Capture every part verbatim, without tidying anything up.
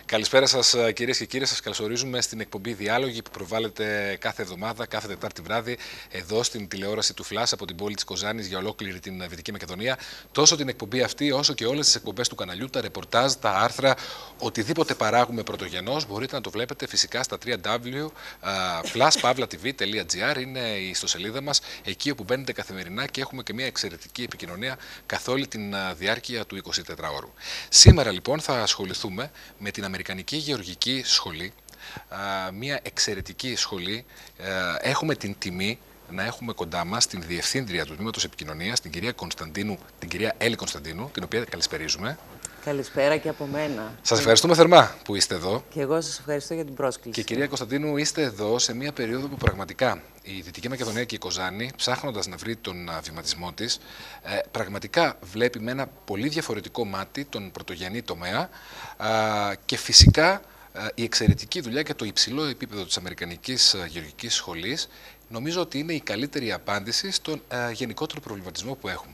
Καλησπέρα σας, κυρίες και κύριοι. Σας καλωσορίζουμε στην εκπομπή Διάλογοι που προβάλλεται κάθε εβδομάδα, κάθε Τετάρτη βράδυ, εδώ στην τηλεόραση του Flash από την πόλη της Κοζάνης για ολόκληρη την Δυτική Μακεδονία. Τόσο την εκπομπή αυτή, όσο και όλες τις εκπομπές του καναλιού, τα ρεπορτάζ, τα άρθρα, οτιδήποτε παράγουμε πρωτογενώς, μπορείτε να το βλέπετε φυσικά στα double-u double-u double-u τελεία flash pavla t v τελεία gr. Είναι η ιστοσελίδα μας, εκεί όπου μπαίνετε καθημερινά και έχουμε και μια εξαιρετική επικοινωνία καθ' όλη την διάρκεια του εικοσιτετράωρου. Σήμερα λοιπόν θα ασχοληθούμε με την Αμερικανική Γεωργική Σχολή, μια εξαιρετική σχολή. Έχουμε την τιμή να έχουμε κοντά μας την Διευθύντρια του Τμήματος Επικοινωνίας, την κυρία Κωνσταντίνου, την κυρία Έλλη Κωνσταντίνου, την οποία καλησπερίζουμε. Καλησπέρα και από μένα. Σας ευχαριστούμε θερμά που είστε εδώ. Και εγώ σας ευχαριστώ για την πρόσκληση. Και κυρία Κωνσταντίνου, είστε εδώ σε μια περίοδο που πραγματικά η Δυτική Μακεδονία και η Κοζάνη, ψάχνοντας να βρει τον βηματισμό της, ε, πραγματικά βλέπει με ένα πολύ διαφορετικό μάτι τον πρωτογενή τομέα ε, και φυσικά ε, η εξαιρετική δουλειά και το υψηλό επίπεδο της Αμερικανικής Γεωργικής Σχολής νομίζω ότι είναι η καλύτερη απάντηση στον ε, γενικότερο προβληματισμό που έχουμε.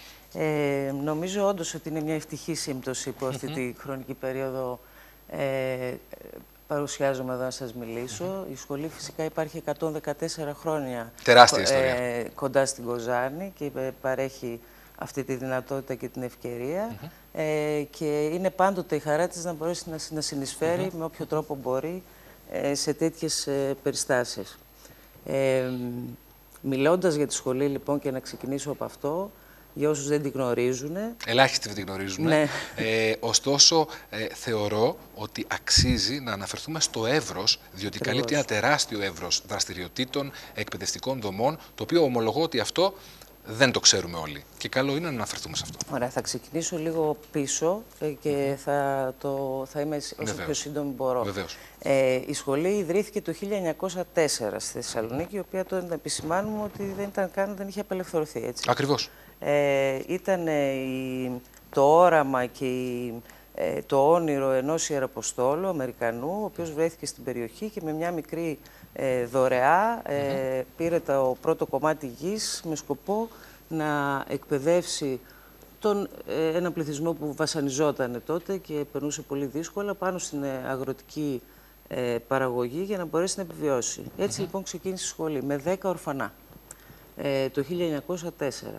Ε, νομίζω όντως ότι είναι μια ευτυχή σύμπτωση που αυτή mm-hmm. τη χρονική περίοδο ε, παρουσιάζομαι εδώ να σας μιλήσω. Mm-hmm. Η σχολή φυσικά υπάρχει εκατόν δεκατέσσερα χρόνια. Τεράστια ιστορία. Ε, κοντά στην Κοζάνη και παρέχει αυτή τη δυνατότητα και την ευκαιρία mm-hmm. ε, και είναι πάντοτε η χαρά της να μπορέσει να, να συνεισφέρει mm-hmm. με όποιο τρόπο μπορεί ε, σε τέτοιες ε, περιστάσεις. Ε, μιλώντας για τη σχολή λοιπόν και να ξεκινήσω από αυτό, για όσους δεν την γνωρίζουν. Ελάχιστοι δεν την γνωρίζουν. Ναι. Ε, ωστόσο, ε, θεωρώ ότι αξίζει να αναφερθούμε στο εύρος, διότι Ακριβώς. καλύπτει ένα τεράστιο εύρος δραστηριοτήτων, εκπαιδευτικών δομών, το οποίο ομολογώ ότι αυτό δεν το ξέρουμε όλοι. Και καλό είναι να αναφερθούμε σε αυτό. Ωραία, θα ξεκινήσω λίγο πίσω και θα, το, θα είμαι όσο Βεβαίως. πιο σύντομη μπορώ. Βεβαίως. Ε, η σχολή ιδρύθηκε το χίλια εννιακόσια τέσσερα στη Θεσσαλονίκη, η οποία τότε να επισημάνουμε ότι δεν ήταν καν, δεν είχε απελευθερωθεί. Έτσι. Ακριβώς. Ε, ήταν ε, η, το όραμα και η, ε, το όνειρο ενός Ιεραποστόλου Αμερικανού, ο οποίος βρέθηκε στην περιοχή και με μια μικρή ε, δωρεά ε, mm-hmm. πήρε το πρώτο κομμάτι γης με σκοπό να εκπαιδεύσει τον, ε, έναν πληθυσμό που βασανιζόταν τότε και περνούσε πολύ δύσκολα πάνω στην ε, αγροτική ε, παραγωγή για να μπορέσει να επιβιώσει. Έτσι mm-hmm. λοιπόν ξεκίνησε η σχολή με δέκα ορφανά ε, το χίλια εννιακόσια τέσσερα.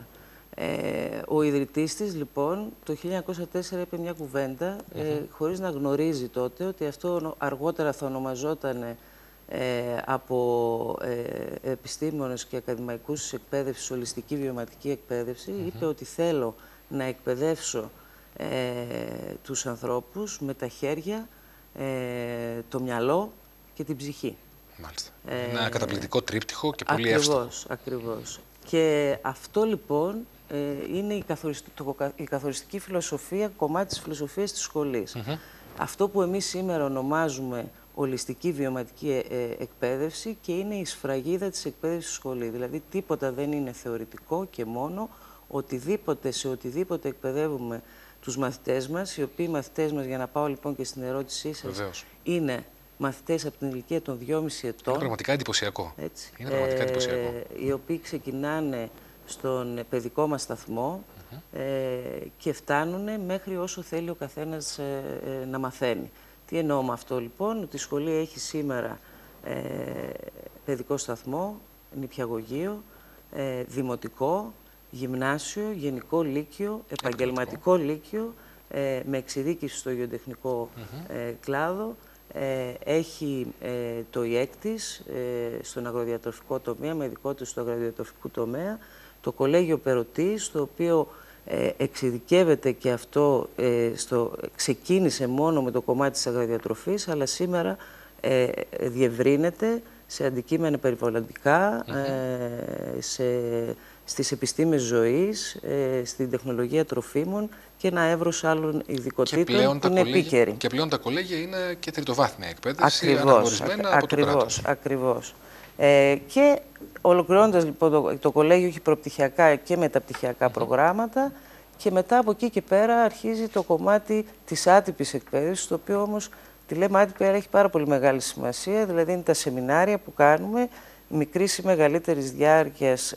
Ε, ο ιδρυτής της, λοιπόν, το χίλια εννιακόσια τέσσερα είπε μια κουβέντα, mm-hmm. ε, χωρίς να γνωρίζει τότε ότι αυτό αργότερα θα ονομαζόταν ε, από ε, επιστήμονες και ακαδημαϊκούς της εκπαίδευσης, ολιστική βιωματική εκπαίδευση. Mm-hmm. Είπε ότι θέλω να εκπαιδεύσω ε, τους ανθρώπους με τα χέρια, ε, το μυαλό και την ψυχή. Μάλιστα. Ε, ένα καταπληκτικό τρίπτυχο και πολύ ακριβώς, εύστοχο. Ακριβώς. Και αυτό λοιπόν ε, είναι η, καθοριστική, το, η καθοριστική φιλοσοφία, κομμάτι της φιλοσοφίας της σχολής. Mm-hmm. Αυτό που εμείς σήμερα ονομάζουμε ολιστική βιωματική ε, ε, εκπαίδευση και είναι η σφραγίδα της εκπαίδευσης στη σχολή. Δηλαδή τίποτα δεν είναι θεωρητικό και μόνο οτιδήποτε, σε οτιδήποτε εκπαιδεύουμε τους μαθητές μας, οι οποίοι μαθητές μας, για να πάω λοιπόν και στην ερώτησή σας, Βεβαίως. είναι μαθητές από την ηλικία των δυόμισι ετών. Είναι πραγματικά εντυπωσιακό. Έτσι. Είναι πραγματικά εντυπωσιακό. Ε, οι οποίοι ξεκινάνε στον παιδικό μας σταθμό mm-hmm. ε, και φτάνουν μέχρι όσο θέλει ο καθένας ε, ε, να μαθαίνει. Τι εννοώ με αυτό λοιπόν, ότι η σχολή έχει σήμερα ε, παιδικό σταθμό, νηπιαγωγείο, ε, δημοτικό, γυμνάσιο, γενικό λύκειο, επαγγελματικό λύκειο, ε, με εξειδίκευση στο γεωτεχνικό mm-hmm. ε, κλάδο. Ε, έχει ε, το ΙΕΚ της ε, στον αγροδιατροφικό τομέα, με ειδικότητα στο αγροδιατροφικό τομέα, το Κολέγιο Περωτής, το οποίο ε, εξειδικεύεται και αυτό, ε, στο, ξεκίνησε μόνο με το κομμάτι της αγροδιατροφής, αλλά σήμερα ε, διευρύνεται σε αντικείμενα περιβαλλοντικά, mm-hmm. ε, σε, στις επιστήμες ζωής, ε, στην τεχνολογία τροφίμων και ένα εύρος άλλων ειδικοτήτων που είναι επίκαιροι. Και πλέον τα κολέγια είναι και τριτοβάθμια εκπαίδευση, ακριβώς, αναγνωρισμένα ακ, από το κράτος. Ακριβώς. Ε, και ολοκληρώνοντας λοιπόν το, το κολέγιο έχει προπτυχιακά και μεταπτυχιακά mm-hmm. προγράμματα και μετά από εκεί και πέρα αρχίζει το κομμάτι της άτυπης εκπαίδευσης, το οποίο όμως τη λέμε άτυπη, αλλά έχει πάρα πολύ μεγάλη σημασία, δηλαδή είναι τα σεμινάρια που κάνουμε μικρής ή μεγαλύτερης διάρκειας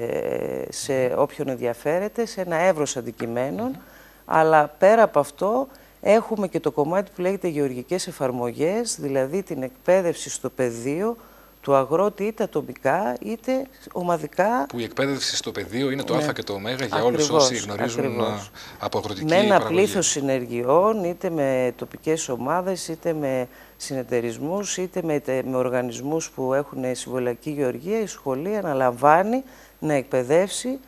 ε, σε όποιον ενδιαφέρεται, σε ένα εύρος αντικειμένων, mm-hmm. αλλά πέρα από αυτό Έχουμε και το κομμάτι που λέγεται γεωργικές εφαρμογές, δηλαδή την εκπαίδευση στο πεδίο του αγρότη είτε ατομικά είτε ομαδικά. Που η εκπαίδευση στο πεδίο είναι το ναι. α και το ω για Ακριβώς, όλους όσοι γνωρίζουν ακριβώς. από αγροτική με ένα παραγωγή. πλήθος συνεργειών, είτε με τοπικές ομάδες, είτε με συνεταιρισμούς, είτε με, με οργανισμούς που έχουν συμβολιακή γεωργία, η σχολή αναλαμβάνει να εκπαιδεύσει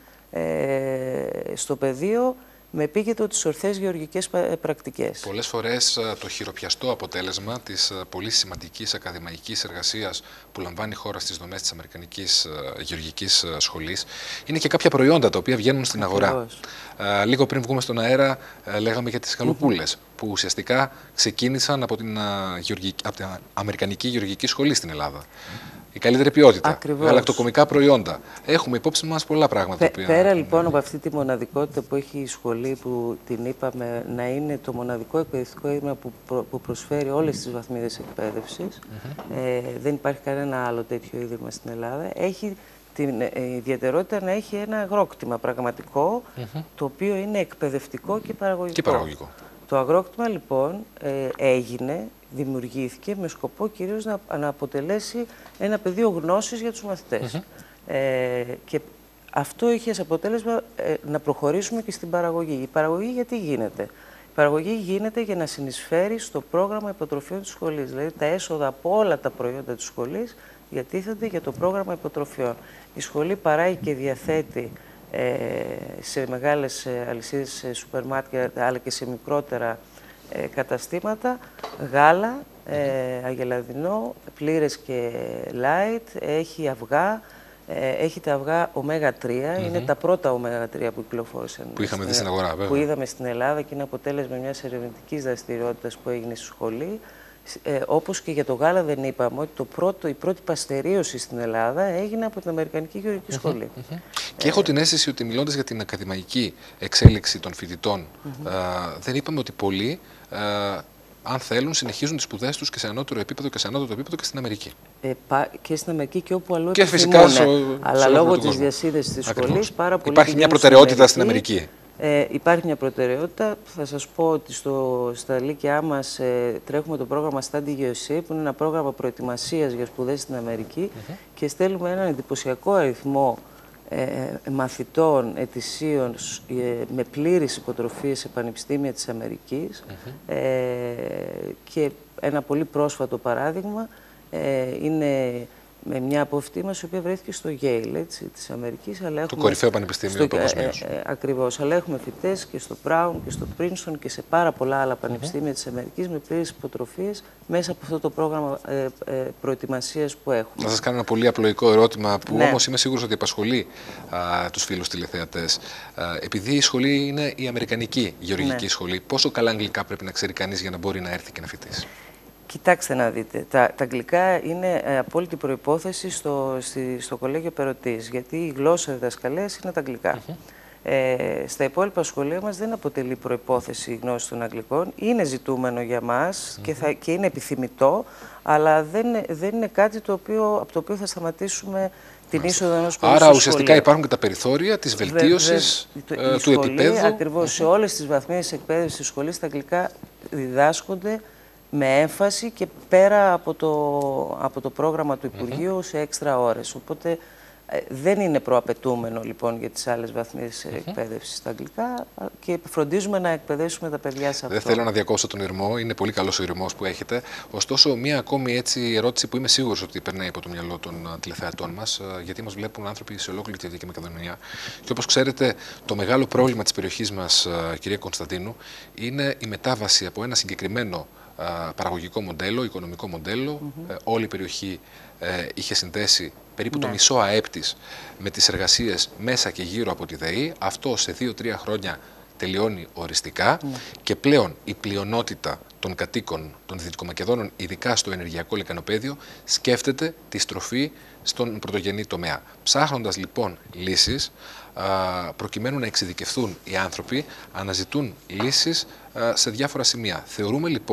ε, στο πεδίο με επίκεντρο τις ορθές γεωργικές πρακτικές. Πολλές φορές το χειροπιαστό αποτέλεσμα της πολύ σημαντικής ακαδημαϊκής εργασίας που λαμβάνει η χώρα στις δομές της Αμερικανικής Γεωργικής Σχολής είναι και κάποια προϊόντα τα οποία βγαίνουν στην αγορά. Α, λίγο πριν βγούμε στον αέρα λέγαμε για τις γαλοπούλες που ουσιαστικά ξεκίνησαν από την, γεωργική, από την Αμερικανική Γεωργική Σχολή στην Ελλάδα. Η καλύτερη ποιότητα, Ακριβώς. γαλακτοκομικά προϊόντα. Έχουμε υπόψη μας πολλά πράγματα. Πέ, οποία... Πέρα λοιπόν από αυτή τη μοναδικότητα που έχει η σχολή, που την είπαμε να είναι το μοναδικό εκπαιδευτικό ίδρυμα που, προ, που προσφέρει όλες τις βαθμίδες εκπαίδευσης, mm-hmm. ε, δεν υπάρχει κανένα άλλο τέτοιο ίδρυμα στην Ελλάδα, έχει την ε, ιδιαιτερότητα να έχει ένα αγρόκτημα πραγματικό, mm-hmm. το οποίο είναι εκπαιδευτικό και παραγωγικό. Και παραγωγικό. Το αγρόκτημα λοιπόν ε, έγινε, δημιουργήθηκε με σκοπό κυρίως να, να αποτελέσει ένα πεδίο γνώσης για τους μαθητές. Mm-hmm. ε, και αυτό είχε ως αποτέλεσμα ε, να προχωρήσουμε και στην παραγωγή. Η παραγωγή γιατί γίνεται? Η παραγωγή γίνεται για να συνεισφέρει στο πρόγραμμα υποτροφιών της σχολής. Δηλαδή τα έσοδα από όλα τα προϊόντα της σχολής διατίθενται για το πρόγραμμα υποτροφιών. Η σχολή παράγει και διαθέτει ε, σε μεγάλες ε, αλυσίδες ε, σούπερ μάρκετ αλλά και σε μικρότερα ε, καταστήματα γάλα, ε, αγελαδινό, πλήρες και light, έχει αυγά, ε, έχει τα αυγά ωμέγα τρία, mm-hmm. είναι τα πρώτα ωμέγα τρία που κυκλοφόρησαν. Που είχαμε δει στην αγορά, βέβαια. Που είδαμε στην Ελλάδα και είναι αποτέλεσμα μιας ερευνητικής δραστηριότητας που έγινε στη σχολή. Ε, όπως και για το γάλα δεν είπαμε ότι το πρώτο, η πρώτη παστερίωση στην Ελλάδα έγινε από την Αμερικανική Γεωργική Σχολή. Mm-hmm. Και έχω την αίσθηση ότι μιλώντας για την ακαδημαϊκή εξέλιξη των φοιτητών, mm-hmm. α, δεν είπαμε ότι πολλοί, α, αν θέλουν, συνεχίζουν τις σπουδές τους και σε ανώτερο επίπεδο και σε ανώτερο επίπεδο και στην Αμερική. Ε, πα, και στην Αμερική και όπου αλλού και επιθυμούν. Φυσικά αλλά λόγω της διασύνδεσης της σχολής πάρα πολύ. Υπάρχει μια προτεραιότητα στην Αμερική. Ε, υπάρχει μια προτεραιότητα. Θα σας πω ότι στο, στα λύκειά μας ε, τρέχουμε το πρόγραμμα Study γιου ες έι, που είναι ένα πρόγραμμα προετοιμασίας για σπουδές στην Αμερική mm-hmm. και στέλνουμε έναν εντυπωσιακό αριθμό ε, μαθητών ετησίων ε, με πλήρης υποτροφίες σε πανεπιστήμια της Αμερικής mm-hmm. ε, και ένα πολύ πρόσφατο παράδειγμα ε, είναι με μια από αυτή μας, η οποία βρέθηκε στο Yale, έτσι, της Αμερικής. Αλλά έχουμε, το κορυφαίο πανεπιστήμιο παγκοσμίως. Ε, ε, ακριβώς. Αλλά έχουμε φοιτητές και στο Brown και στο Princeton και σε πάρα πολλά άλλα πανεπιστήμια mm-hmm. της Αμερικής με πλήρες υποτροφίες μέσα από αυτό το πρόγραμμα ε, ε, προετοιμασίας που έχουμε. Θα σας κάνω ένα πολύ απλοϊκό ερώτημα που ναι. όμως είμαι σίγουρος ότι απασχολεί α, τους φίλους τηλεθεατές. Α, επειδή η σχολή είναι η Αμερικανική Γεωργική ναι. Σχολή, πόσο καλά αγγλικά πρέπει να ξέρει κανείς για να μπορεί να έρθει και να φοιτήσει? Κοιτάξτε να δείτε, τα, τα αγγλικά είναι ε, απόλυτη προϋπόθεση στο, στη, στο Κολέγιο Περωτής, γιατί η γλώσσα διδασκαλίας είναι τα αγγλικά. Mm-hmm. ε, στα υπόλοιπα σχολεία μας δεν αποτελεί προϋπόθεση η γνώση των αγγλικών, είναι ζητούμενο για μας mm-hmm. και, θα, και είναι επιθυμητό, αλλά δεν, δεν είναι κάτι το οποίο, από το οποίο θα σταματήσουμε την είσοδο ενός σχολείου. Άρα ουσιαστικά σχολείο. Υπάρχουν και τα περιθώρια της βελτίωσης Βε, βε, ε, του σχολή, επίπεδου. Ακριβώς, mm-hmm. σε όλες τις βαθμίδες εκπαίδευσης της σχολής τα αγγλικά διδάσκονται με έμφαση και πέρα από το, από το πρόγραμμα του Υπουργείου mm-hmm. σε έξτρα ώρες. Οπότε ε, δεν είναι προαπαιτούμενο λοιπόν για τις άλλες βαθμίδες mm-hmm. εκπαίδευσης στα αγγλικά και φροντίζουμε να εκπαιδεύσουμε τα παιδιά σε αυτό. Δεν θέλω να διακόψω τον ηρμό, είναι πολύ καλός ο ηρμός που έχετε. Ωστόσο, μία ακόμη έτσι ερώτηση που είμαι σίγουρος ότι περνάει από το μυαλό των uh, τηλεθεατών μας, uh, γιατί μας βλέπουν άνθρωποι σε ολόκληρη τη Δυτική Μακεδονία. Και όπως ξέρετε, το μεγάλο πρόβλημα της περιοχής μας, uh, κυρία Κωνσταντίνου, είναι η μετάβαση από ένα συγκεκριμένο παραγωγικό μοντέλο, οικονομικό μοντέλο. Mm-hmm. Ε, όλη η περιοχή ε, είχε συνδέσει περίπου ναι. το μισό ΑΕΠ της με τις εργασίες μέσα και γύρω από τη ΔΕΗ. Αυτό σε δύο τρία χρόνια τελειώνει οριστικά ναι. και πλέον η πλειονότητα των κατοίκων των Δυτικομακεδόνων, ειδικά στο ενεργειακό λεκανοπαίδιο, σκέφτεται τη στροφή στον πρωτογενή τομέα. Ψάχνοντας λοιπόν λύσεις, προκειμένου να εξειδικευθούν οι άνθρωποι, αναζητούν λύσεις σε διάφορα σημεία. Θεωρούμε λοιπόν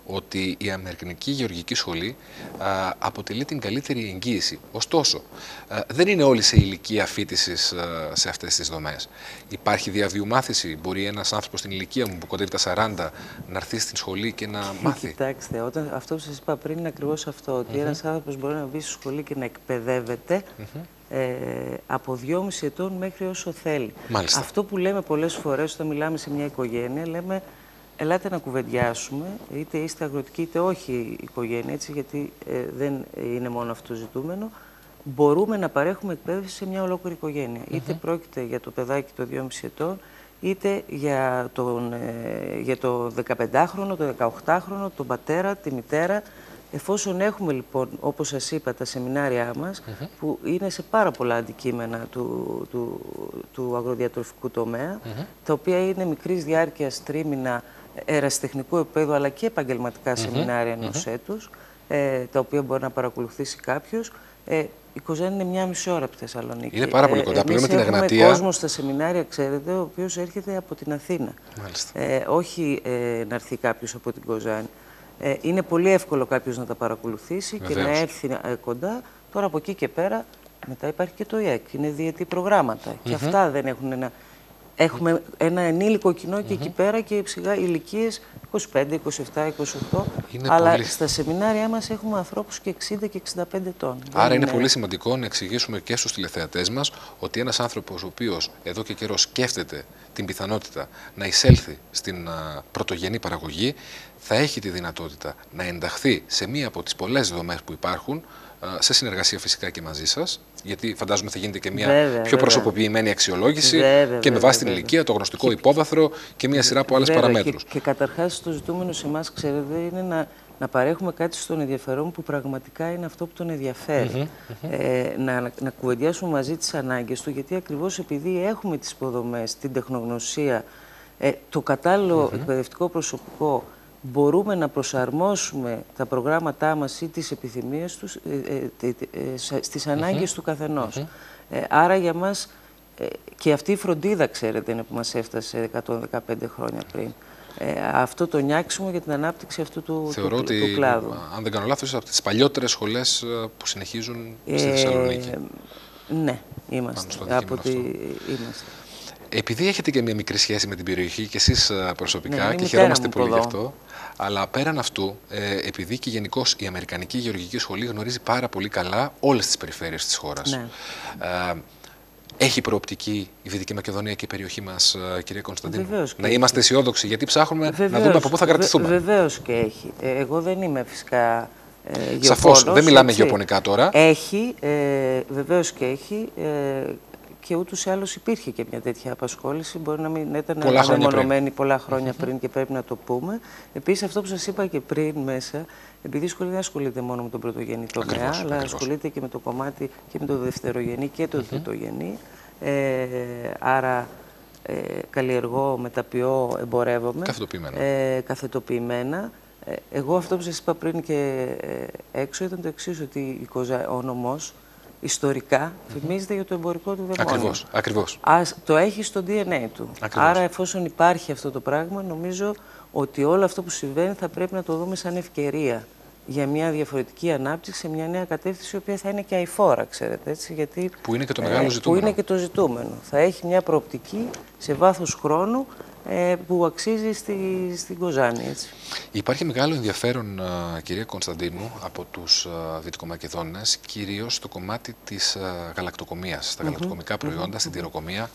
ότι η Αμερικανική Γεωργική Σχολή α, αποτελεί την καλύτερη εγγύηση. Ωστόσο, α, δεν είναι όλοι σε ηλικία φοιτησης σε αυτές τις δομές. Υπάρχει διαβίου μάθηση. Μπορεί ένας άνθρωπος στην ηλικία μου που κοντεύει τα σαράντα να έρθει στην σχολή και να μάθει. Κοιτάξτε, όταν, αυτό που σας είπα πριν είναι ακριβώς αυτό, ότι mm-hmm. ένας άνθρωπος μπορεί να μπει στη σχολή και να εκπαιδεύεται mm-hmm. ε, από δυόμιση ετών μέχρι όσο θέλει. Μάλιστα. Αυτό που λέμε πολλές φορές όταν μιλάμε σε μια οικογένεια, λέμε ελάτε να κουβεντιάσουμε, είτε είστε αγροτικοί είτε όχι η οικογένεια, έτσι, γιατί ε, δεν είναι μόνο αυτό ζητούμενο. Μπορούμε να παρέχουμε εκπαίδευση σε μια ολόκληρη οικογένεια. Mm-hmm. Είτε πρόκειται για το παιδάκι των δυόμιση ετών, είτε για, τον, ε, για το δεκαπεντάχρονο, το δεκαοκτάχρονο, τον πατέρα, τη μητέρα. Εφόσον έχουμε λοιπόν, όπως σας είπα, τα σεμινάρια μας, mm-hmm. που είναι σε πάρα πολλά αντικείμενα του, του, του αγροδιατροφικού τομέα, mm-hmm. τα οποία είναι μικρής διάρκειας, τρίμηνα, ερασιτεχνικού επίπεδου, αλλά και επαγγελματικά mm-hmm. σεμινάρια ενός mm-hmm. έτους, ε, τα οποία μπορεί να παρακολουθήσει κάποιος. Ε, η Κοζάνη είναι μία μισή ώρα από τη Θεσσαλονίκη. Είναι πάρα πολύ κοντά. Πλέον με την Εγνατία. Έχουμε κόσμο στα σεμινάρια, ξέρετε, ο οποίος έρχεται από την Αθήνα. Ε, όχι ε, να έρθει κάποιος από την Κοζάνη. Ε, είναι πολύ εύκολο κάποιος να τα παρακολουθήσει Βεβαίως. και να έρθει ε, κοντά. Τώρα από εκεί και πέρα, μετά υπάρχει και το ι ε κ. Είναι διετή προγράμματα. Mm-hmm. Και αυτά δεν έχουν ένα. Έχουμε ένα ενήλικο κοινό και mm-hmm. εκεί πέρα και σιγά ηλικίες είκοσι πέντε, είκοσι επτά, είκοσι οκτώ. Είναι αλλά πολύ... στα σεμινάρια μας έχουμε ανθρώπους και εξήντα και εξήντα πέντε ετών. Άρα είναι... είναι πολύ σημαντικό να εξηγήσουμε και στους τηλεθεατές μας ότι ένας άνθρωπος ο οποίος εδώ και καιρό σκέφτεται την πιθανότητα να εισέλθει στην α, πρωτογενή παραγωγή θα έχει τη δυνατότητα να ενταχθεί σε μία από τις πολλές δομές που υπάρχουν, σε συνεργασία φυσικά και μαζί σας, γιατί φαντάζομαι θα γίνεται και μια βέβαια, πιο βέβαια. προσωποποιημένη αξιολόγηση βέβαια, και με βάση την ηλικία, το γνωστικό και... υπόβαθρο και μια σειρά από άλλες βέβαια, παραμέτρους. Και, και καταρχάς το ζητούμενο σε εμάς, ξέρετε, είναι να, να παρέχουμε κάτι στον ενδιαφερόν που πραγματικά είναι αυτό που τον ενδιαφέρει. Mm-hmm, mm-hmm. Ε, να, να κουβεντιάσουμε μαζί τις ανάγκες του, γιατί ακριβώς επειδή έχουμε τις υποδομές, την τεχνογνωσία, ε, το κατάλληλο mm-hmm. εκπαιδευτικό προσωπικό, μπορούμε να προσαρμόσουμε τα προγράμματά μας ή τις επιθυμίες τους ε, ε, ε, στις ανάγκες mm-hmm. του καθενός. Mm-hmm. Ε, άρα για μας ε, και αυτή η φροντίδα, ξέρετε, είναι που μας έφτασε εκατόν δεκαπέντε χρόνια πριν. Ε, αυτό το νιάξιμο για την ανάπτυξη αυτού του, Θεωρώ του, ότι, του κλάδου. Αν δεν κάνω λάθος, από τις παλιότερες σχολές που συνεχίζουν στη ε, Θεσσαλονίκη. Ναι, είμαστε. Από τη... είμαστε. Επειδή έχετε και μια μικρή σχέση με την περιοχή και εσείς προσωπικά, ναι, και χαιρόμαστε πολύ γι' αυτό, αλλά πέραν αυτού, ε, επειδή και γενικώς η Αμερικανική Γεωργική Σχολή γνωρίζει πάρα πολύ καλά όλες τις περιφέρειες της χώρας. Ναι. Ε, έχει προοπτική η Δυτική Μακεδονία και η περιοχή μας, κυρία Κωνσταντίνου? Να είμαστε αισιόδοξοι, γιατί ψάχνουμε βεβαίως, να δούμε από πού θα κρατηθούμε. Βε, βεβαίως και έχει. Ε, εγώ δεν είμαι φυσικά ε, γεωπόνος. Σαφώς, δεν μιλάμε έτσι. Γεωπονικά τώρα. Έχει, ε, βεβαίως και έχει. Ε, Και ούτως ή άλλως υπήρχε και μια τέτοια απασχόληση. Μπορεί να μην ήταν αναμονωμένη πολλά χρόνια πριν, πριν και πρέπει να το πούμε. Επίσης, αυτό που σας είπα και πριν μέσα, επειδή η σχολή δεν ασχολείται μόνο με τον πρωτογενή τομέα, ακριβώς, αλλά ακριβώς. ασχολείται και με το κομμάτι και με το δευτερογενή και το mm-hmm. τριτογενή. Ε, άρα, ε, καλλιεργώ, μεταποιώ, εμπορεύομαι. Καθετοποιημένα. Ε, καθετοποιημένα. Ε, εγώ αυτό που σας είπα πριν και ε, έξω ήταν το εξής, ότι η Κοζα, ο νομός ιστορικά φημίζεται mm-hmm. για το εμπορικό του δαιμόνιο. Ακριβώς, ακριβώς. Ας, το έχει στο ντι εν έι του. Ακριβώς. Άρα, εφόσον υπάρχει αυτό το πράγμα, νομίζω ότι όλο αυτό που συμβαίνει θα πρέπει να το δούμε σαν ευκαιρία για μια διαφορετική ανάπτυξη, σε μια νέα κατεύθυνση, η οποία θα είναι και αειφόρα, ξέρετε, έτσι, γιατί, που είναι και το μεγάλο ε, ζητούμενο. Που είναι και το ζητούμενο. Θα έχει μια προοπτική σε βάθος χρόνου ε, που αξίζει στη, στην Κοζάνη. Έτσι. Υπάρχει μεγάλο ενδιαφέρον, κυρία Κωνσταντίνου, από τους Δυτικομακεδόνες, κυρίως στο κομμάτι της γαλακτοκομείας, στα mm-hmm. γαλακτοκομικά προϊόντα, mm-hmm. στην τυροκομεία.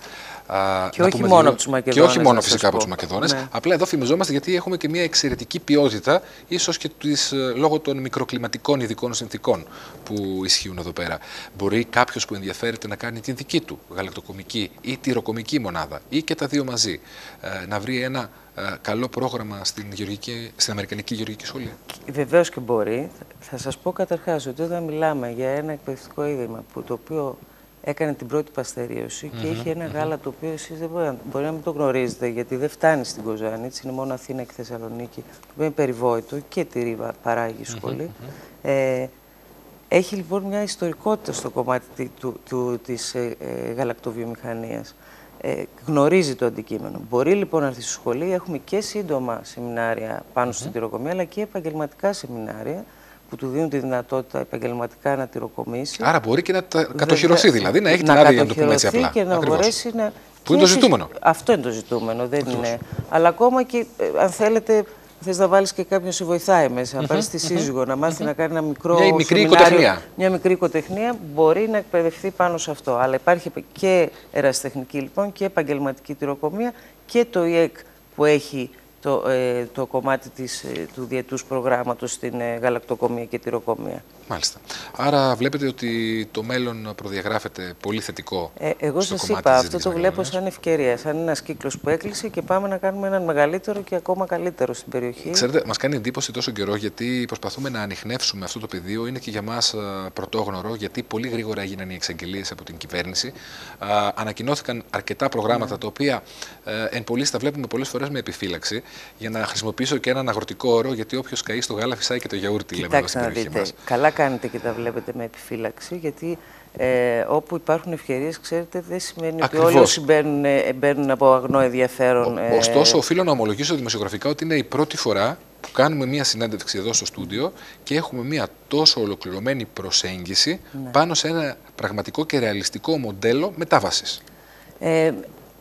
Και όχι μόνο από τους Μακεδόνες. Και όχι μόνο φυσικά από τους Μακεδόνες. Ναι. Απλά εδώ φημιζόμαστε γιατί έχουμε και μια εξαιρετική ποιότητα, ίσως και της, λόγω των μικροκλιματικών ειδικών συνθήκων που ισχύουν εδώ πέρα. Μπορεί κάποιος που ενδιαφέρεται να κάνει την δική του γαλακτοκομική ή τυροκομική μονάδα ή και τα δύο μαζί, να βρει ένα καλό πρόγραμμα στην, γεωργική, στην Αμερικανική Γεωργική Σχολή. Βεβαίως και μπορεί. Θα σας πω καταρχάς ότι όταν μιλάμε για ένα εκπαιδευτικό ίδρυμα που το οποίο έκανε την πρώτη παστερίωση mm-hmm, και είχε ένα mm-hmm. γάλα το οποίο εσείς δεν μπορεί, μπορεί να μην το γνωρίζετε, γιατί δεν φτάνει στην Κοζάνη, έτσι, είναι μόνο Αθήνα και Θεσσαλονίκη, το οποίο είναι περιβόητο και τυρί παράγει η σχολή. Mm-hmm, ε, έχει λοιπόν μια ιστορικότητα στο κομμάτι του, του, της ε, ε, γαλακτοβιομηχανίας. ε, γνωρίζει το αντικείμενο. Μπορεί λοιπόν να έρθει στη σχολή, έχουμε και σύντομα σεμινάρια πάνω mm-hmm. στην τυροκομεία, αλλά και επαγγελματικά σεμινάρια που του δίνουν τη δυνατότητα επαγγελματικά να τυροκομίσει. Άρα μπορεί και να τα κατοχυρωθεί, δηλαδή να έχει την άδεια, για να το πούμε έτσι απλά. Και να Ακριβώς. μπορέσει να. Που είναι το ζητούμενο. Αυτό είναι το ζητούμενο, δεν είναι. Αλλά ακόμα και αν θέλετε, θες να βάλεις και κάποιον σε βοηθάει μέσα, να πάρεις τη σύζυγο, να μάθει να κάνει ένα μικρό μια μικρή οικοτεχνία. Μια μικρή οικοτεχνία μπορεί να εκπαιδευτεί πάνω σε αυτό. Αλλά υπάρχει και ερασιτεχνική λοιπόν και επαγγελματική τυροκομεία και το ΙΕΚ που έχει το, ε, το κομμάτι της, ε, του διετούς προγράμματος στην ε, γαλακτοκομεία και τυροκομεία. Μάλιστα. Άρα βλέπετε ότι το μέλλον προδιαγράφεται πολύ θετικό. Ε, εγώ σας είπα, αυτό το βλέπω σαν ευκαιρία, σαν ένας κύκλος που έκλεισε και πάμε να κάνουμε έναν μεγαλύτερο και ακόμα καλύτερο στην περιοχή. Ξέρετε, μας κάνει εντύπωση τόσο καιρό γιατί προσπαθούμε να ανιχνεύσουμε αυτό το πεδίο. Είναι και για μας πρωτόγνωρο, γιατί πολύ γρήγορα έγιναν οι εξαγγελίες από την κυβέρνηση. Α, ανακοινώθηκαν αρκετά προγράμματα, mm. τα οποία ε, εν πολλοίς τα βλέπουμε πολλές φορές με επιφύλαξη. Για να χρησιμοποιήσω και έναν αγροτικό όρο, γιατί όποιος καεί στο γάλα φυσάει και το γιαούρτι, λέμε εδώ στην περιοχή μας. Καλά κάνετε και τα βλέπετε με επιφύλαξη, γιατί ε, όπου υπάρχουν ευκαιρίες, ξέρετε, δεν σημαίνει Ακριβώς. ότι όλοι όσοι μπαίνουν, μπαίνουν από αγνό ενδιαφέρον. Ο, ωστόσο, οφείλω να ομολογήσω δημοσιογραφικά ότι είναι η πρώτη φορά που κάνουμε μία συνέντευξη εδώ στο στούντιο και έχουμε μία τόσο ολοκληρωμένη προσέγγιση ναι. πάνω σε ένα πραγματικό και ρεαλιστικό μοντέλο μετάβασης. Ε,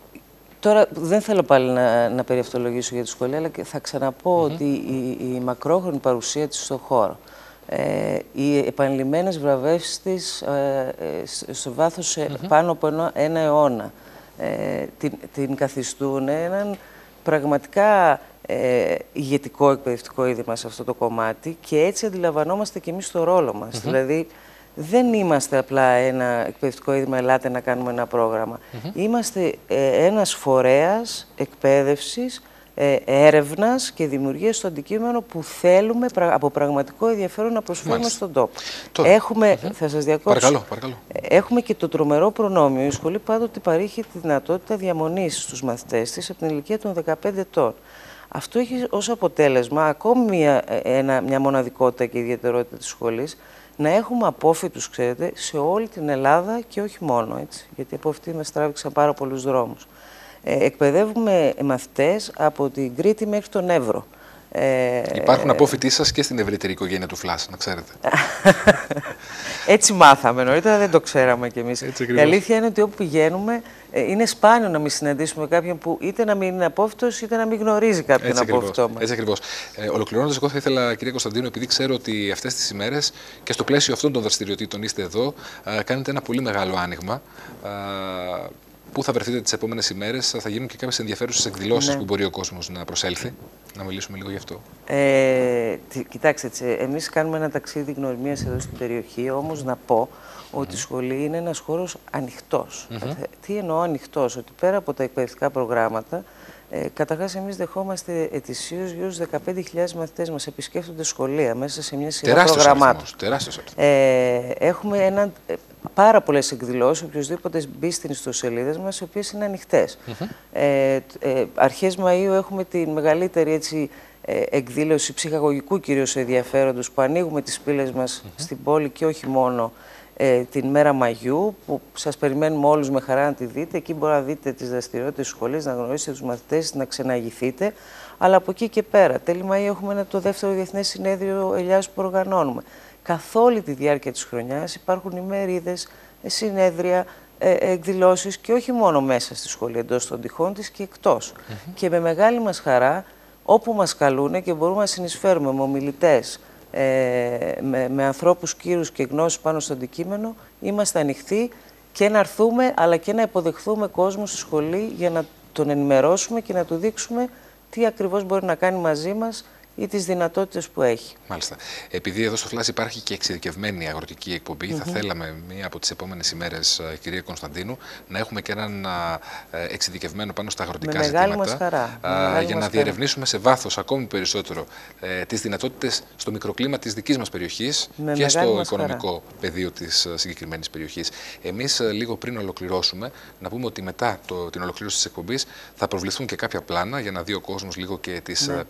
Τώρα δεν θέλω πάλι να, να περιευτολογήσω για τη σχολή, αλλά και θα ξαναπώ mm-hmm. ότι η, η μακρόχρονη παρουσία της στον χώρο, ε, οι επανειλημμένες βραβεύσεις της ε, ε, στο βάθος mm-hmm. πάνω από ένα, ένα αιώνα, ε, την, την καθιστούν έναν πραγματικά ε, ηγετικό εκπαιδευτικό ίδρυμα σε αυτό το κομμάτι και έτσι αντιλαμβανόμαστε και εμείς το ρόλο μας. Mm-hmm. Δηλαδή, δεν είμαστε απλά ένα εκπαιδευτικό ίδρυμα, ελάτε να κάνουμε ένα πρόγραμμα. Mm-hmm. Είμαστε ε, ένας φορέας εκπαίδευσης, ε, έρευνας και δημιουργίας στο αντικείμενο που θέλουμε πρα, από πραγματικό ενδιαφέρον να προσφέρουμε Μάλιστα. στον τόπο. Τώρα. Έχουμε, mm-hmm. θα σας διακόψω, παρακαλώ, παρακαλώ. Έχουμε και το τρομερό προνόμιο. Η σχολή πάντοτε παρήχε τη δυνατότητα διαμονής στους μαθητές της από την ηλικία των δεκαπέντε ετών. Αυτό έχει ως αποτέλεσμα ακόμη μια, ένα, μια μοναδικότητα και ιδιαιτερότητα της σχολής, να έχουμε απόφοιτους, ξέρετε, σε όλη την Ελλάδα και όχι μόνο, έτσι, γιατί από αυτή μας τράβηξαν πάρα πολλούς δρόμους. Ε, εκπαιδεύουμε μαθητές από την Κρήτη μέχρι τον Εύρο. Ε, Υπάρχουν απόφοιτοί σας και στην ευρύτερη οικογένεια του Φλάς, να ξέρετε. Έτσι μάθαμε νωρίτερα, δεν το ξέραμε κι εμείς. Η αλήθεια είναι ότι όπου πηγαίνουμε, είναι σπάνιο να μην συναντήσουμε κάποιον που είτε να μην είναι απόφοιτος, είτε να μην γνωρίζει κάποιον απόφοιτό μας. Έτσι ακριβώς. Ε, Ολοκληρώνοντας, εγώ θα ήθελα, κυρία Κωνσταντίνου, επειδή ξέρω ότι αυτές τις ημέρες και στο πλαίσιο αυτών των δραστηριοτήτων είστε εδώ, α, κάνετε ένα πολύ μεγάλο άνοιγμα. Α, Πού θα βρεθείτε τις επόμενες ημέρες, θα γίνουν και κάποιες ενδιαφέρουσες εκδηλώσεις ναι. που μπορεί ο κόσμος να προσέλθει. Να μιλήσουμε λίγο γι' αυτό. Ε, κοιτάξτε, εμείς κάνουμε ένα ταξίδι γνωριμίας εδώ στην περιοχή, όμως να πω ότι mm. η σχολή είναι ένας χώρος ανοιχτός. Mm-hmm. Τι εννοώ ανοιχτός, ότι πέρα από τα εκπαιδευτικά προγράμματα, ε, καταρχάς εμείς δεχόμαστε ετησίως γύρω στους δεκαπέντε χιλιάδες μαθητές μας επισκέφτονται σχολεία μέσα σε μια σειρά τεράστιος προγραμμάτων. Αριθμός, τεράστιος αριθμός. Ε, έχουμε ένα, ε, πάρα πολλές εκδηλώσεις, οποιοδήποτε μπει στην ιστοσελίδα μας, οι οποίες είναι ανοιχτές. Mm-hmm. ε, ε, αρχές Μαΐου έχουμε τη μεγαλύτερη έτσι, ε, εκδήλωση ψυχαγωγικού κυρίως ενδιαφέροντος, που ανοίγουμε τις πύλες μας mm-hmm. στην πόλη και όχι μόνο ε, την μέρα Μαγιού, που σας περιμένουμε όλους με χαρά να τη δείτε. Εκεί μπορείτε να δείτε τις δραστηριότητες της σχολής, να γνωρίσετε τους μαθητές, να ξεναγηθείτε. Αλλά από εκεί και πέρα, τέλη Μαΐου έχουμε ένα, το δεύτερο Διεθνές Συνέδριο Ελιάς που οργανώνουμε. Καθ' όλη τη διάρκεια της χρονιάς υπάρχουν ημερίδες, συνέδρια, ε, εκδηλώσεις και όχι μόνο μέσα στη σχολή, εντός των τυχών της και εκτός. Mm-hmm. Και με μεγάλη μας χαρά, όπου μας καλούνε και μπορούμε να συνεισφέρουμε με ομιλητές, ε, με, με ανθρώπους κύρους και γνώσεις πάνω στο αντικείμενο, είμαστε ανοιχτοί και να έρθουμε αλλά και να υποδεχθούμε κόσμο στη σχολή για να τον ενημερώσουμε και να του δείξουμε τι ακριβώς μπορεί να κάνει μαζί μας ή τις δυνατότητες που έχει. Μάλιστα. Επειδή εδώ στο Φλάς υπάρχει και εξειδικευμένη αγροτική εκπομπή, mm-hmm. θα θέλαμε μία από τις επόμενες ημέρες, κυρία Κωνσταντίνου, να έχουμε και έναν εξειδικευμένο πάνω στα αγροτικά με ζητήματα. Μεγάλη μας χαρά. Α, για να διερευνήσουμε σε βάθος ακόμη περισσότερο ε, τις δυνατότητες στο μικροκλίμα της δικής μας περιοχής με και στο οικονομικό χαρά. πεδίο της συγκεκριμένης περιοχής. Εμείς, λίγο πριν ολοκληρώσουμε, να πούμε ότι μετά το, την ολοκλήρωση της εκπομπής θα προβληθούν και κάποια πλάνα για να δει ο κόσμος λίγο και τις. Ναι.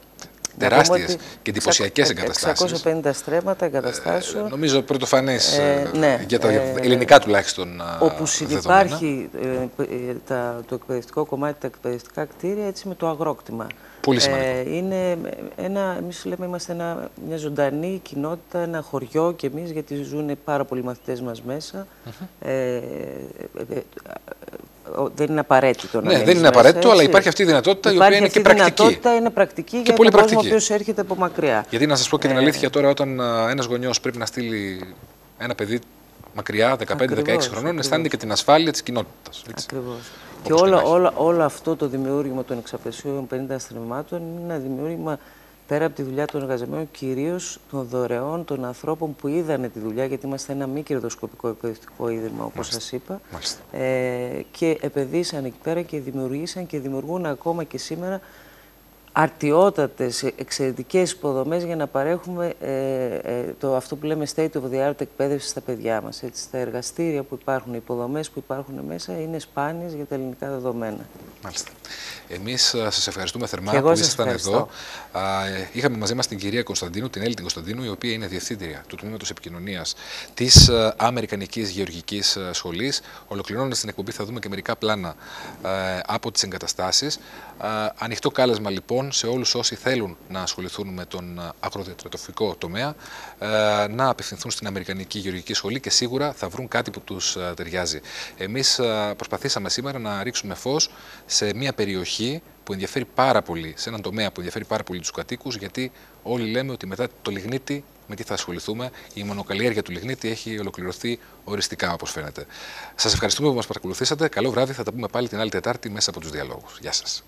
τεράστιες και εντυπωσιακές εγκαταστάσεις. εξακόσια πενήντα στρέμματα εγκαταστάσεων. Ε, νομίζω πρωτοφανές ε, ναι, για τα ε, ελληνικά τουλάχιστον όπου δεδομένα. υπάρχει ε, τα, το εκπαιδευτικό κομμάτι, τα εκπαιδευτικά κτίρια, έτσι με το αγρόκτημα. Πολύ σημαντικό. Ε, είναι ένα, εμείς λέμε, είμαστε ένα, μια ζωντανή κοινότητα, ένα χωριό κι εμείς, γιατί ζουν πάρα πολλοί μαθητές μας μέσα. Mm-hmm. ε, ε, ε, ε, δεν είναι απαραίτητο να Ναι, δεν είναι απαραίτητο, μέσα, αλλά υπάρχει αυτή η δυνατότητα, υπάρχει η οποία είναι και πρακτική. Η δυνατότητα είναι πρακτική και για πολύ τον πρακτική. κόσμο ο οποίος έρχεται από μακριά. Γιατί να σας πω και την ε, αλήθεια, τώρα όταν ένας γονιός πρέπει να στείλει ένα παιδί μακριά, δεκαπέντε δεκαέξι χρονών, ακριβώς, αισθάνεται και την ασφάλεια της κοινότητας. Ακριβώς. Και όλο, όλο, όλο αυτό το δημιούργημα των εξαπλαισίων πενήντα στρεμμάτων είναι ένα δημιούργημα πέρα από τη δουλειά των εργαζομένων, κυρίως των δωρεών, των ανθρώπων που είδανε τη δουλειά, γιατί είμαστε ένα μη κερδοσκοπικό εκπαιδευτικό ίδρυμα, όπως σας είπα. Ε, και επενδύσαν εκεί πέρα και δημιουργήσαν και δημιουργούν ακόμα και σήμερα αρτιότατες, εξαιρετικές υποδομές για να παρέχουμε ε, ε, το, αυτό που λέμε state of the art εκπαίδευση στα παιδιά μας. Έτσι, τα εργαστήρια που υπάρχουν, οι υποδομές που υπάρχουν μέσα είναι σπάνιες για τα ελληνικά δεδομένα. Μάλιστα. Εμείς σας ευχαριστούμε θερμά και που ήσασταν εδώ. Α, είχαμε μαζί μας την κυρία Κωνσταντίνου, την Έλλη την Κωνσταντίνου, η οποία είναι διευθύντρια του Τμήματος Επικοινωνίας της Αμερικανικής Γεωργικής Σχολής. Ολοκληρώνοντας την εκπομπή, θα δούμε και μερικά πλάνα α, από τις εγκαταστάσεις. Α, ανοιχτό κάλεσμα λοιπόν σε όλους όσοι θέλουν να ασχοληθούν με τον αγροδιατροφικό τομέα, α, να απευθυνθούν στην Αμερικανική Γεωργική Σχολή και σίγουρα θα βρουν κάτι που τους α, ταιριάζει. Εμείς α, προσπαθήσαμε σήμερα να ρίξουμε φως σε μια περιοχή που ενδιαφέρει πάρα πολύ, σε έναν τομέα που ενδιαφέρει πάρα πολύ τους κατοίκους, γιατί όλοι λέμε ότι μετά το λιγνίτη, με τι θα ασχοληθούμε, η μονοκαλλιέργεια του λιγνίτη έχει ολοκληρωθεί οριστικά, όπως φαίνεται. Σας ευχαριστούμε που μας παρακολουθήσατε. Καλό βράδυ, θα τα πούμε πάλι την άλλη Τετάρτη μέσα από τους διαλόγους. Γεια σας.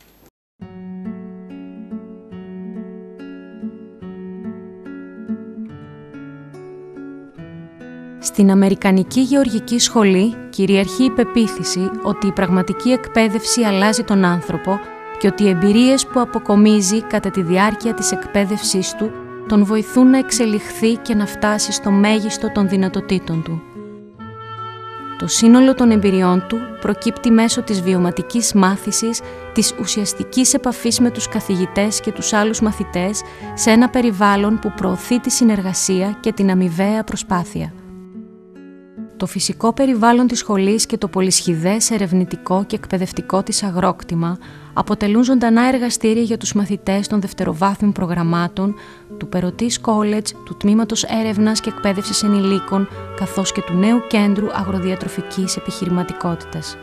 Στην Αμερικανική Γεωργική Σχολή κυριαρχεί η πεποίθηση ότι η πραγματική εκπαίδευση αλλάζει τον άνθρωπο και ότι οι εμπειρίες που αποκομίζει κατά τη διάρκεια της εκπαίδευσής του τον βοηθούν να εξελιχθεί και να φτάσει στο μέγιστο των δυνατοτήτων του. Το σύνολο των εμπειριών του προκύπτει μέσω της βιωματικής μάθησης, της ουσιαστικής επαφής με τους καθηγητές και τους άλλους μαθητές σε ένα περιβάλλον που προωθεί τη συνεργασία και την αμοιβαία προσπάθεια. Το φυσικό περιβάλλον της σχολής και το πολυσχηδές ερευνητικό και εκπαιδευτικό της αγρόκτημα αποτελούν ζωντανά εργαστήρια για τους μαθητές των δευτεροβάθμιων προγραμμάτων του Περωτής College, του Τμήματος Έρευνας και Εκπαίδευσης Ενηλίκων, καθώς και του Νέου Κέντρου Αγροδιατροφικής Επιχειρηματικότητας.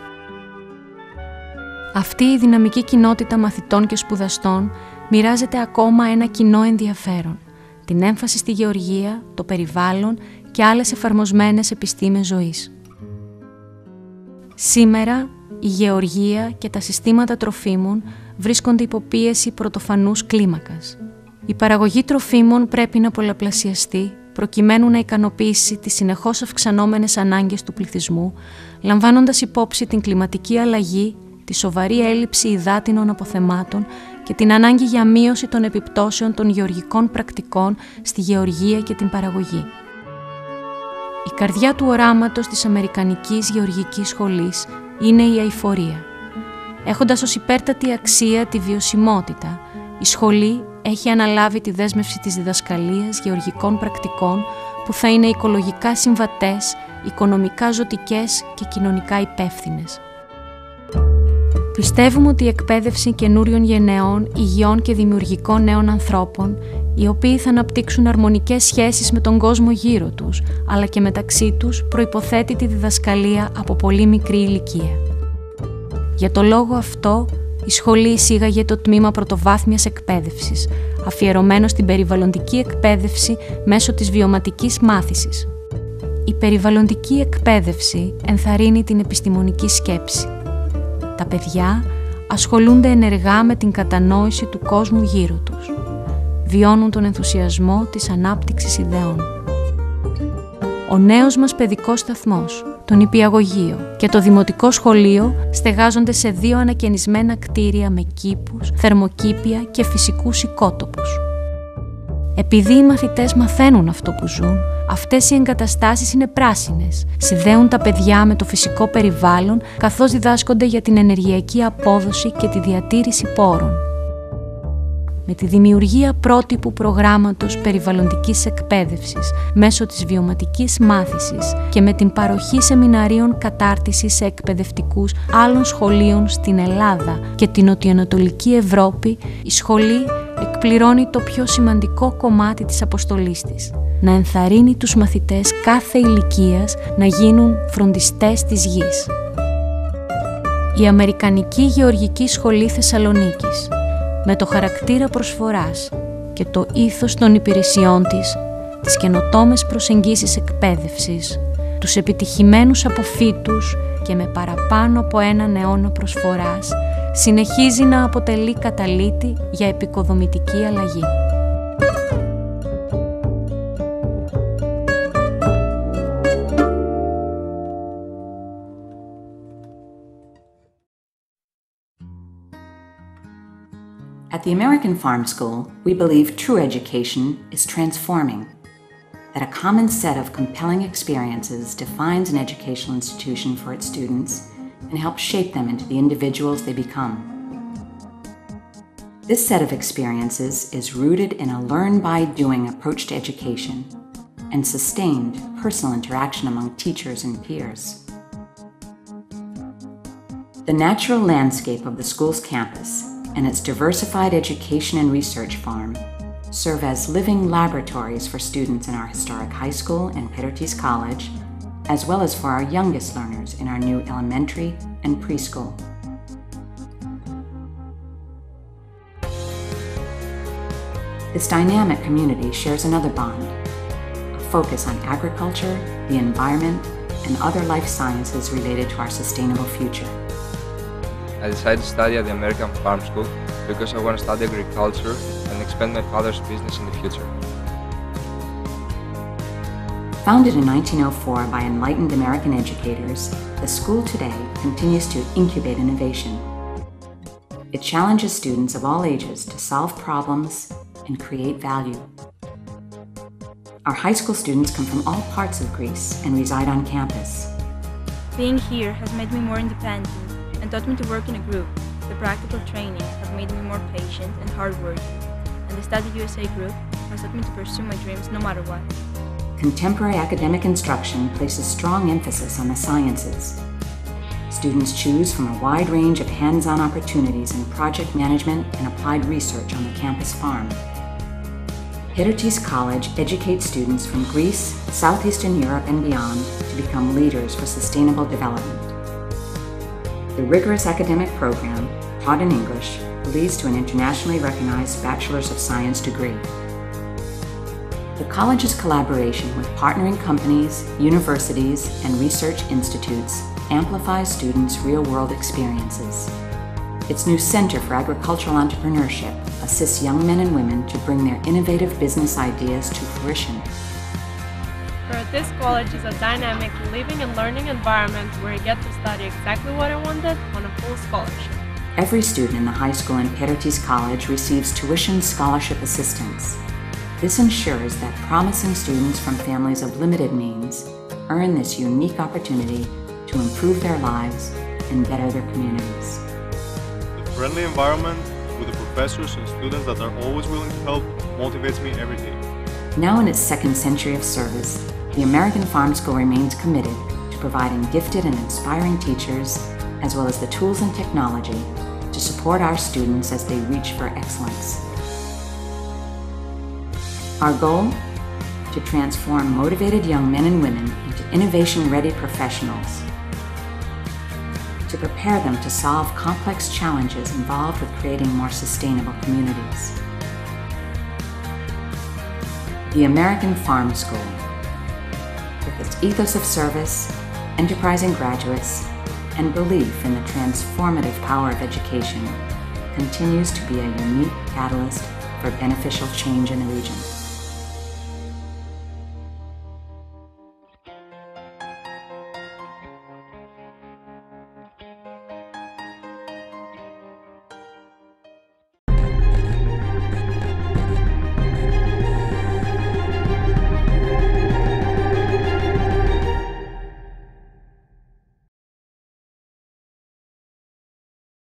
Αυτή η δυναμική κοινότητα μαθητών και σπουδαστών μοιράζεται ακόμα ένα κοινό ενδιαφέρον, την έμφαση στη γεωργία, το περιβάλλον και άλλες εφαρμοσμένες επιστήμες ζωής. Σήμερα, η γεωργία και τα συστήματα τροφίμων βρίσκονται υπό πίεση πρωτοφανούς κλίμακας. Η παραγωγή τροφίμων πρέπει να πολλαπλασιαστεί προκειμένου να ικανοποιήσει τις συνεχώς αυξανόμενες ανάγκες του πληθυσμού, λαμβάνοντας υπόψη την κλιματική αλλαγή, τη σοβαρή έλλειψη υδάτινων αποθεμάτων και την ανάγκη για μείωση των επιπτώσεων των γεωργικών πρακτικών στη γεωργία και την παραγωγή. Η καρδιά του οράματος της Αμερικανικής Γεωργικής Σχολής είναι η αειφορία. Έχοντας ως υπέρτατη αξία τη βιωσιμότητα, η σχολή έχει αναλάβει τη δέσμευση της διδασκαλίας γεωργικών πρακτικών που θα είναι οικολογικά συμβατές, οικονομικά ζωτικές και κοινωνικά υπεύθυνες. Πιστεύουμε ότι η εκπαίδευση καινούριων γενναιών, υγιών και δημιουργικών νέων ανθρώπων, οι οποίοι θα αναπτύξουν αρμονικές σχέσεις με τον κόσμο γύρω τους, αλλά και μεταξύ τους, προϋποθέτει τη διδασκαλία από πολύ μικρή ηλικία. Για το λόγο αυτό, η σχολή εισήγαγε το τμήμα πρωτοβάθμιας εκπαίδευσης, αφιερωμένο στην περιβαλλοντική εκπαίδευση μέσω της βιωματικής μάθησης. Η περιβαλλοντική εκπαίδευση ενθαρρύνει την επιστημονική σκέψη. Τα παιδιά ασχολούνται ενεργά με την κατανόηση του κόσμου γύρω τους. Βιώνουν τον ενθουσιασμό της ανάπτυξης ιδεών. Ο νέος μας παιδικός σταθμός, το νηπιαγωγείο και το δημοτικό σχολείο στεγάζονται σε δύο ανακαινισμένα κτίρια με κήπους, θερμοκήπια και φυσικούς οικότοπους. Επειδή οι μαθητές μαθαίνουν αυτό που ζουν, αυτές οι εγκαταστάσεις είναι πράσινες, συνδέουν τα παιδιά με το φυσικό περιβάλλον καθώς διδάσκονται για την ενεργειακή απόδοση και τη διατήρηση πόρων. με τη δημιουργία πρότυπου προγράμματος περιβαλλοντικής εκπαίδευσης μέσω της βιωματικής μάθησης και με την παροχή σεμιναρίων κατάρτισης σε εκπαιδευτικούς άλλων σχολείων στην Ελλάδα και την Νοτιοανατολική Ευρώπη, η σχολή εκπληρώνει το πιο σημαντικό κομμάτι της αποστολής της: να ενθαρρύνει τους μαθητές κάθε ηλικίας να γίνουν φροντιστές της γης. Η Αμερικανική Γεωργική Σχολή Θεσσαλονίκης, με το χαρακτήρα προσφοράς και το ήθος των υπηρεσιών της, τις καινοτόμες προσεγγίσεις εκπαίδευσης, τους επιτυχημένους αποφύτους και με παραπάνω από έναν αιώνα προσφοράς, συνεχίζει να αποτελεί καταλύτη για επικοδομητική αλλαγή. At the American Farm School, we believe true education is transforming, that a common set of compelling experiences defines an educational institution for its students and helps shape them into the individuals they become. This set of experiences is rooted in a learn-by-doing approach to education and sustained personal interaction among teachers and peers. The natural landscape of the school's campus and its diversified education and research farm serve as living laboratories for students in our historic high school and Petertes College, as well as for our youngest learners in our new elementary and preschool. This dynamic community shares another bond, a focus on agriculture, the environment, and other life sciences related to our sustainable future. I decided to study at the American Farm School because I want to study agriculture and expand my father's business in the future. Founded in nineteen oh four by enlightened American educators, the school today continues to incubate innovation. It challenges students of all ages to solve problems and create value. Our high school students come from all parts of Greece and reside on campus. Being here has made me more independent and taught me to work in a group. The practical training has made me more patient and hardworking, and the Study U S A group has taught me to pursue my dreams no matter what. Contemporary academic instruction places strong emphasis on the sciences. Students choose from a wide range of hands-on opportunities in project management and applied research on the campus farm. Petertes College educates students from Greece, Southeastern Europe, and beyond to become leaders for sustainable development. The rigorous academic program, taught in English, leads to an internationally recognized Bachelor's of Science degree. The college's collaboration with partnering companies, universities, and research institutes amplifies students' real-world experiences. Its new Center for Agricultural Entrepreneurship assists young men and women to bring their innovative business ideas to fruition. This college is a dynamic living and learning environment where I get to study exactly what I wanted on a full scholarship. Every student in the high school and Petertes College receives tuition scholarship assistance. This ensures that promising students from families of limited means earn this unique opportunity to improve their lives and better their communities. The friendly environment with the professors and students that are always willing to help motivates me every day. Now in its second century of service, the American Farm School remains committed to providing gifted and inspiring teachers, as well as the tools and technology to support our students as they reach for excellence. Our goal? To transform motivated young men and women into innovation-ready professionals, to prepare them to solve complex challenges involved with creating more sustainable communities. The American Farm School, with its ethos of service, enterprising graduates, and belief in the transformative power of education, continues to be a unique catalyst for beneficial change in the region.